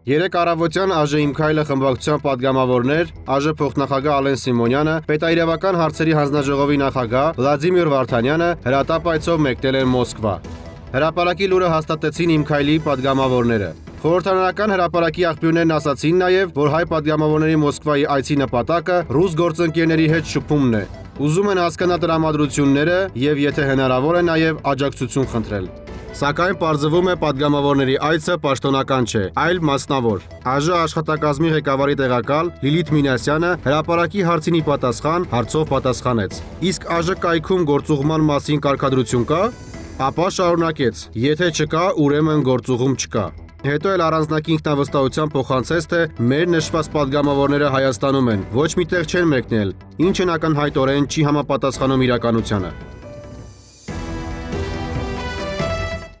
Երեկ առավոտյան ԱԺ «Իմ քայլը» խմբակցության պատգամավորներ, ԱԺ փոխնախագահ Ալեն Սիմոնյանը, պետաիրավական հարցերի հանձնաժողովի նախագահ Վլադիմիր Վարդանյանը հրատապայցով մեկնել են Մոսկվա։ Հրապարակի լուրը հաստատեցին «Իմ քայլի» պատգամավորները։ Խորհրդարանական հրապարակի աղբյուրներն ասացին նաև, որ հայ պատգամավորների Մոսկվայի այցի նպատակը ռուս գործընկերների հետ շփումն է։ Ուզում են հասկանալ տրամադրությունները եւ եթե հնարավոր է նաև աջակցություն խնդրել։ Սակայն պարզվում է պատգամավորների այցը պաշտոնական չէ, այլ մասնավոր։ ԱԺ աշխատակազմի ղեկավարի տեղակալ Լիլիթ Մինասյանը հրապարակի հարցին ի պատասխան հարցով պատասխանեց։ Իսկ ԱԺ կայքում գործուղման մասին կարգադրություն կա։ Ապա շարունակեց. եթե չկա, ուրեմն գործուղում չկա։ Հետո էլ առանձնակի ինքնավստահությամբ փոխանցեց, թե մեր նշված պատգամավորները Հայաստանում են, ոչ միտեղ չեն մեկնել, ինչն ակնհայտորեն չի համապատասխանում իրականությանը։